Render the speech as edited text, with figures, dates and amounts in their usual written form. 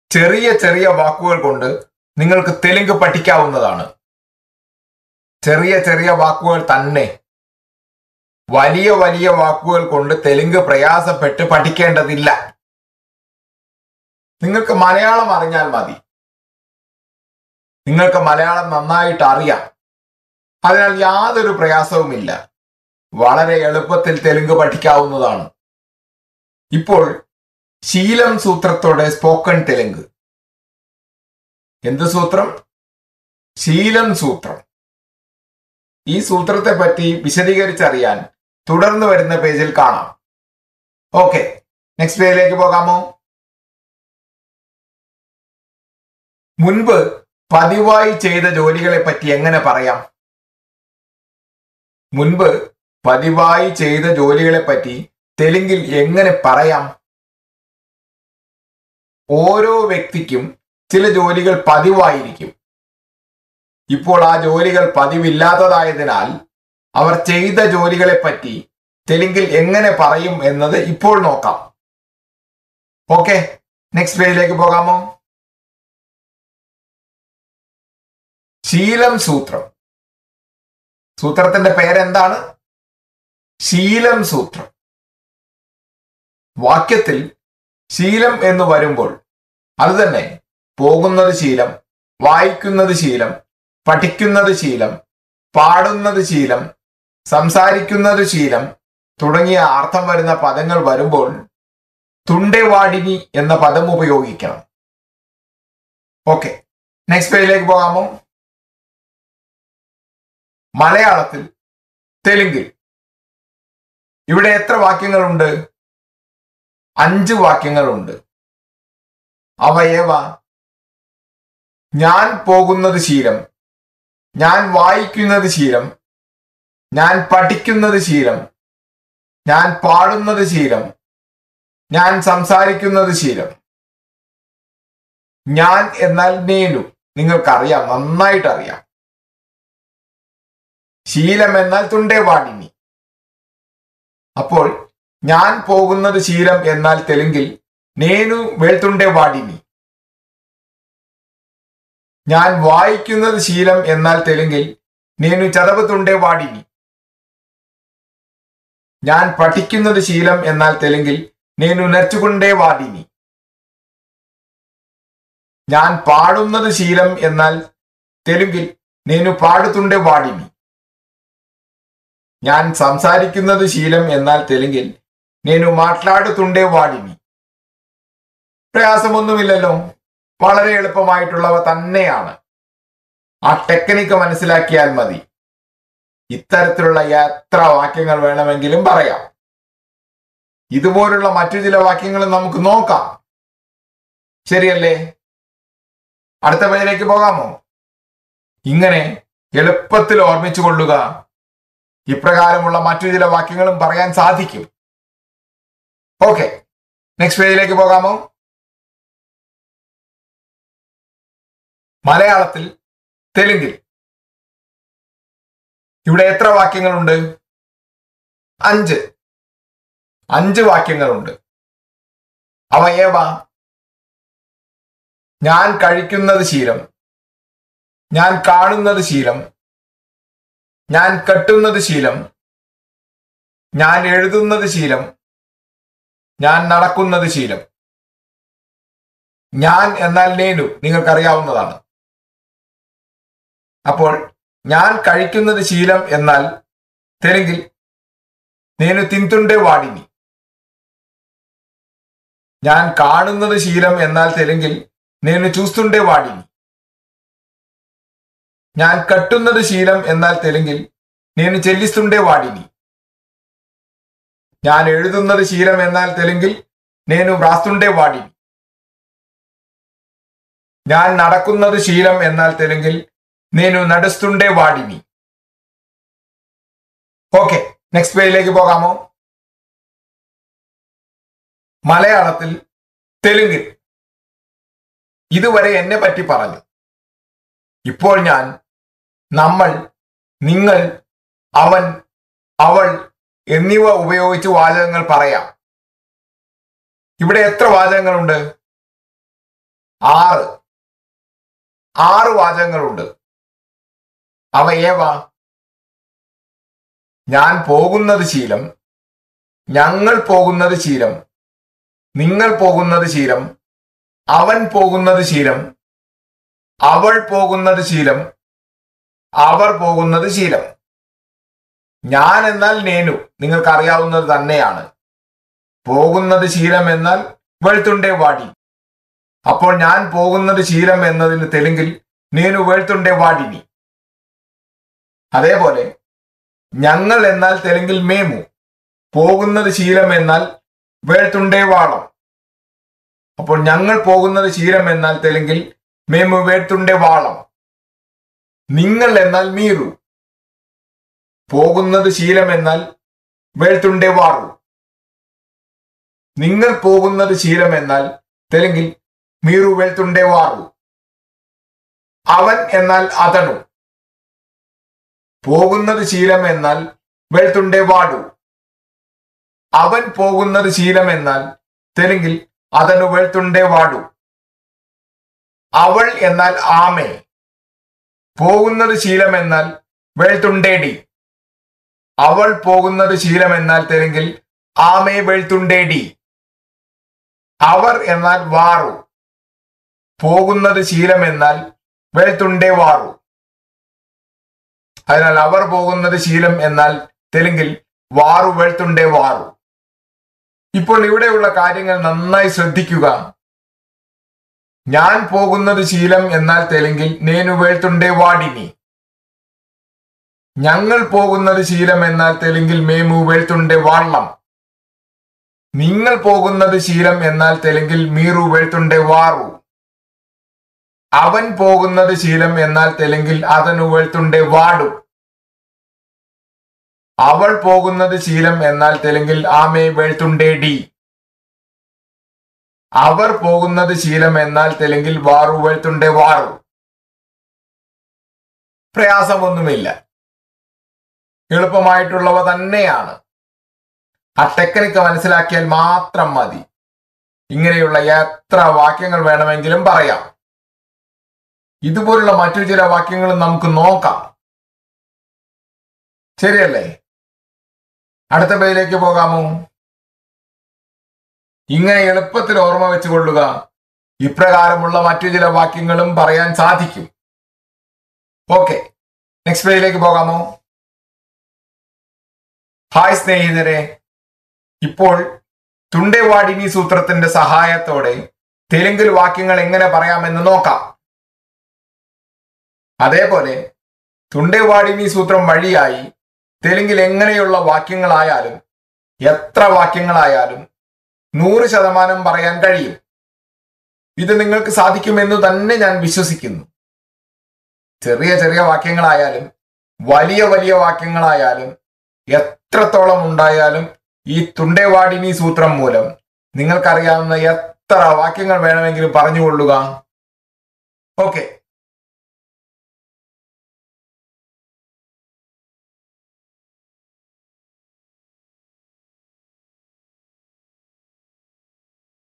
ചെറിയ ചെറിയ വാക്കുകൾ കൊണ്ട് നിങ്ങൾക്ക് തെലുങ്ക് പഠിക്കാവുന്നതാണ്. ചെറിയ ചെറിയ വാക്കുകൾ തന്നെ. വലിയ വലിയ വാക്കുകൾ കൊണ്ട് തെലുങ്ക് പ്രയാസപ്പെട്ട് പഠിക്കേണ്ടതില്ല. നിങ്ങൾക്ക് മലയാളം അറിഞ്ഞാൽ മതി. നിങ്ങൾക്ക് മലയാളം നന്നായിട്ട് അറിയാം. അതിനാൽ യാതൊരു പ്രയാസവുമില്ല. വളരെ എളുപ്പത്തിൽ തെലുങ്ക് പഠിക്കാവുന്നതാണ്. ഇപ്പോൾ ശീലം സൂത്രത്തോടെ സ്പോക്കൺ തെലുങ്ക്. എന്ത് സൂത്രം? ശീലം സൂത്രം. ഈ സൂത്രത്തെ പറ്റി വിശദീകരിച്ചറിയാൻ തുടർന്ന് വരുന്ന പേജിൽ കാണാം. ഓക്കെ, നെക്സ്റ്റ് പേജിലേക്ക് പോകാമോ? മുൻപ് പതിവായി ചെയ്ത ജോലികളെ പറ്റി എങ്ങനെ പറയാം? മുൻപ് പതിവായി ചെയ്ത ജോലികളെ പറ്റി തെലുങ്കിൽ എങ്ങനെ പറയാം? ഓരോ വ്യക്തിക്കും ചില ജോലികൾ പതിവായിരിക്കും. ഇപ്പോൾ ആ ജോലികൾ പതിവില്ലാത്തതായതിനാൽ അവർ ചെയ്ത ജോലികളെ പറ്റി തെലുങ്കിൽ എങ്ങനെ പറയും എന്നത് ഇപ്പോൾ നോക്കാം. ഓക്കെ, നെക്സ്റ്റ് പേജിലേക്ക് പോകാമോ? ശീലം സൂത്രം. സൂത്രത്തിന്റെ പേരെന്താണ്? ശീലം സൂത്രം. വാക്യത്തിൽ ശീലം എന്ന് വരുമ്പോൾ അത് തന്നെ പോകുന്നത് ശീലം, വായിക്കുന്നത് ശീലം, പഠിക്കുന്നത് ശീലം, പാടുന്നത് ശീലം, സംസാരിക്കുന്നത് ശീലം തുടങ്ങിയ അർത്ഥം വരുന്ന പദങ്ങൾ വരുമ്പോൾ തുണ്ടേവാടിനി എന്ന പദം ഉപയോഗിക്കണം. ഓക്കെ, നെക്സ്റ്റ് പേജിലേക്ക് പോകാമോ? മലയാളത്തിൽ തെലുങ്കിൽ ഇവിടെ എത്ര വാക്യങ്ങളുണ്ട്? 5 വാക്യങ്ങളുണ്ട്. അവ ഏവ? ഞാൻ പോകുന്നത് ശീലം, ഞാൻ വായിക്കുന്നത് ശീലം, ഞാൻ പഠിക്കുന്നത് ശീലം, ഞാൻ പാടുന്നത് ശീലം, ഞാൻ സംസാരിക്കുന്നത് ശീലം. ഞാൻ എന്നാൽ നേനു. നിങ്ങൾക്കറിയാം, നന്നായിട്ട് അറിയാം. ശീലം എന്നാൽ തുണ്ടേവാടിനി. അപ്പോൾ ഞാൻ പോകുന്നത് ശീലം എന്നാൽ തെലുങ്കിൽ നേനു വെൾത്തുണ്ടേവാടിനി. ഞാൻ വായിക്കുന്നത് ശീലം എന്നാൽ തെലുങ്കിൽ നേനു ചതവുതുണ്ടേവാടിനി. ഞാൻ പഠിക്കുന്നത് ശീലം എന്നാൽ തെലുങ്കിൽ നേനു നർച്ചുകുണ്ടേവാടിനി. ഞാൻ പാടുന്നത് ശീലം എന്നാൽ തെലുങ്കിൽ നേനു പാടുതുണ്ടേവാടിനി. ഞാൻ സംസാരിക്കുന്നത് ശീലം എന്നാൽ തെലുങ്കിൽ നേനു മാట్లాടുതുണ്ടേവാടിനി. പ്രയാസമൊന്നുമില്ലല്ലോ. വളരെ എളുപ്പമായിട്ടുള്ളവ തന്നെയാണ്. ആ ടെക്നിക്ക് മനസ്സിലാക്കിയാൽ മതി. ഇത്തരത്തിലുള്ള എത്ര വാക്യങ്ങൾ വേണമെങ്കിലും പറയാം. ഇതുപോലുള്ള മറ്റു ചില വാക്യങ്ങൾ നമുക്ക് നോക്കാം. ശരിയല്ലേ? അടുത്ത പേജിലേക്ക് പോകാമോ? ഇങ്ങനെ എളുപ്പത്തിൽ ഓർമ്മിച്ചു കൊള്ളുക. ഇപ്രകാരമുള്ള മറ്റു ചില വാക്യങ്ങളും പറയാൻ സാധിക്കും. ഓക്കെ, നെക്സ്റ്റ് പേജിലേക്ക് പോകാമോ? മലയാളത്തിൽ തെലുങ്കിൽ ഇവിടെ എത്ര വാക്യങ്ങളുണ്ട്? 5 വാക്യങ്ങളുണ്ട്. അവ ഏവ? ഞാൻ കഴിക്കുന്നത് ശീലം, ഞാൻ കാണുന്നത് ശീലം, ഞാൻ കെട്ടുന്നത് ശീലം, ഞാൻ എഴുതുന്നത് ശീലം, ഞാൻ നടക്കുന്നത് ശീലം. ഞാൻ എന്നാൽ നേനു. നിങ്ങൾക്കറിയാവുന്നതാണ്. അപ്പോൾ ഞാൻ കഴിക്കുന്നത് ശീലം എന്നാൽ തെലുങ്കിൽ നേനു തിന്തുണ്ടേവാടിനി. ഞാൻ കാണുന്നത് ശീലം എന്നാൽ തെലുങ്കിൽ നേനു చూస్తుండేవాడిని. ഞാൻ കെട്ടുന്നത് ശീലം എന്നാൽ തെലുങ്കിൽ നേനു చెల్లిస్తుండేవాడిని. ഞാൻ എഴുതുന്നത് ശീലം എന്നാൽ തെലുങ്കിൽ നേനു వ్రాస్తుండేవాడిని. ഞാൻ നടക്കുന്നത് ശീലം എന്നാൽ തെലുങ്കിൽ നേനു నడుస్తుండేవాడిని. ഓക്കെ, നെക്സ്റ്റ് പേജിലേക്ക് പോകാമോ? മലയാളത്തിൽ തെലുങ്കിൽ ഇതുവരെ എന്നെ പറ്റി പറഞ്ഞു. ഇപ്പോൾ ഞാൻ നമ്മൾ, നിങ്ങൾ, അവൻ, അവൾ എന്നിവ ഉപയോഗിച്ച് വാചകങ്ങൾ പറയാം. ഇവിടെ എത്ര വാചകങ്ങളുണ്ട്? ആറ് വാചകങ്ങളുണ്ട്. അവ ഏവാ? ഞാൻ പോകുന്നത് ശീലം, ഞങ്ങൾ പോകുന്നത് ശീലം, നിങ്ങൾ പോകുന്നത് ശീലം, അവൻ പോകുന്നത് ശീലം, അവൾ പോകുന്നത് ശീലം, അവർ പോകുന്നത് ശീലം. ഞാൻ എന്നാൽ നേനു, നിങ്ങൾക്ക് അറിയാവുന്നത് തന്നെയാണ്. പോകുന്നത് ശീലം എന്നാൽ വെളുത്തുണ്ടേ വാടി. അപ്പോൾ ഞാൻ പോകുന്നത് ശീലം എന്നതിന് തെലുങ്കിൽ നേനു വെളുത്തുണ്ടേ വാടിനി. അതേപോലെ ഞങ്ങൾ എന്നാൽ തെലുങ്കിൽ മേമു, പോകുന്നത് ശീലം എന്നാൽ വെളുത്തുണ്ടേ വാളം. അപ്പോൾ ഞങ്ങൾ പോകുന്നത് ശീലം എന്നാൽ തെലുങ്കിൽ മേമു വെളുത്തുണ്ടേ വാളം. നിങ്ങൾ എന്നാൽ മീറു, പോകുന്നത് ശീലം എന്നാൽ വെളുത്തുണ്ടേ വാറു. നിങ്ങൾ പോകുന്നത് ശീലം എന്നാൽ തെലുങ്കിൽ മീറു വെളുത്തുണ്ടേ വാറു. അവൻ എന്നാൽ അതണു, പോകുന്നത് ശീലം എന്നാൽ വെളുത്തുണ്ടേ വാടു. അവൻ പോകുന്നത് ശീലം എന്നാൽ തെലുങ്കിൽ അതണു വെളുത്തുണ്ടേ വാടു. അവൾ എന്നാൽ ആമേ, പോകുന്നത് ശീലം എന്നാൽ വെളുത്തുണ്ടേടി. അവൾ പോകുന്നത് ശീലം എന്നാൽ തെലുങ്കിൽ ആമേ വെളുത്തുണ്ടേടി. അവർ എന്നാൽ വാറു, പോകുന്നത് ശീലം എന്നാൽ വെളുത്തുണ്ടേ വാറു. അതിനാൽ അവർ പോകുന്നത് ശീലം എന്നാൽ തെലുങ്കിൽ വാറു വെളുത്തുണ്ടേ വാറു. ഇപ്പോൾ ഇവിടെയുള്ള കാര്യങ്ങൾ നന്നായി ശ്രദ്ധിക്കുക. ഞാൻ പോകുന്നത് ശീലം എന്നാൽ തെലുങ്കിൽ നേനു വെളുത്തുണ്ടേ വാടിനി. ഞങ്ങൾ പോകുന്നത് ശീലം എന്നാൽ തെലുങ്കിൽ മേമു വെളുത്തുണ്ടേ വാള്ളം. നിങ്ങൾ പോകുന്നത് ശീലം എന്നാൽ തെലുങ്കിൽ മീറു വെളുത്തുണ്ടേ വാറു. അവൻ പോകുന്നത് ശീലം എന്നാൽ തെലുങ്കിൽ അതനു വെളുത്തുണ്ടേ വാടു. അവൾ പോകുന്നത് ശീലം എന്നാൽ തെലുങ്കിൽ ആമേ വെളുത്തുണ്ടേടി. അവർ പോകുന്നത് ശീലം എന്നാൽ തെലുങ്കിൽ വാറു വെളുത്തുണ്ടേ വാറു. പ്രയാസമൊന്നുമില്ല, എളുപ്പമായിട്ടുള്ളവ തന്നെയാണ്. ആ ടെക്നിക്ക് മനസ്സിലാക്കിയാൽ മാത്രം മതി. ഇങ്ങനെയുള്ള എത്ര വാക്യങ്ങൾ വേണമെങ്കിലും പറയാം. ഇതുപോലുള്ള മറ്റു ചില വാക്യങ്ങളും നമുക്ക് നോക്കാം. ശരിയല്ലേ? അടുത്ത പേജിലേക്ക് പോകാമോ? ഇങ്ങനെ എളുപ്പത്തിൽ ഓർമ്മ വെച്ചുകൊള്ളുക. ഇപ്രകാരമുള്ള മറ്റു ചില വാക്യങ്ങളും പറയാൻ സാധിക്കും. ഓക്കെ, നെക്സ്റ്റ് പേജിലേക്ക് പോകാമോ? ഹായ് സ്നേഹിതരെ, ഇപ്പോൾ തുണ്ടേവാടിനി സൂത്രത്തിന്റെ സഹായത്തോടെ തെലുങ്കിൽ വാക്യങ്ങൾ എങ്ങനെ പറയാമെന്ന് നോക്കാം. അതേപോലെ തുണ്ടേവാടിനി സൂത്രം വഴിയായി തെലുങ്കിൽ എങ്ങനെയുള്ള വാക്യങ്ങളായാലും എത്ര വാക്യങ്ങളായാലും 100% പറയാൻ കഴിയും. ഇത് നിങ്ങൾക്ക് സാധിക്കുമെന്ന് തന്നെ ഞാൻ വിശ്വസിക്കുന്നു. ചെറിയ ചെറിയ വാക്യങ്ങളായാലും വലിയ വലിയ വാക്യങ്ങളായാലും എത്രത്തോളം ഉണ്ടായാലും ഈ തുണ്ടേവാടിനി സൂത്രം മൂലം നിങ്ങൾക്കറിയാവുന്ന എത്ര വാക്യങ്ങൾ വേണമെങ്കിലും പറഞ്ഞുകൊള്ളുക. ഓക്കെ,